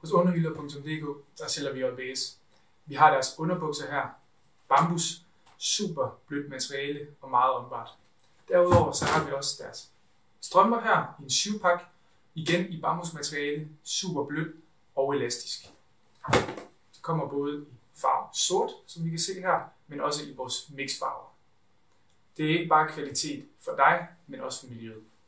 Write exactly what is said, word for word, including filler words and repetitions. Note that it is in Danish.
Hos underhylder punktum d k, der sælger vi J B S. Vi har deres underbukser her. Bambus, super blødt materiale og meget åndbart. Derudover så har vi også deres strømper her i en syv-pak. Igen i bambusmateriale, super blødt og elastisk. Det kommer både i farve sort, som vi kan se her, men også i vores mixfarver. Det er ikke bare kvalitet for dig, men også for miljøet.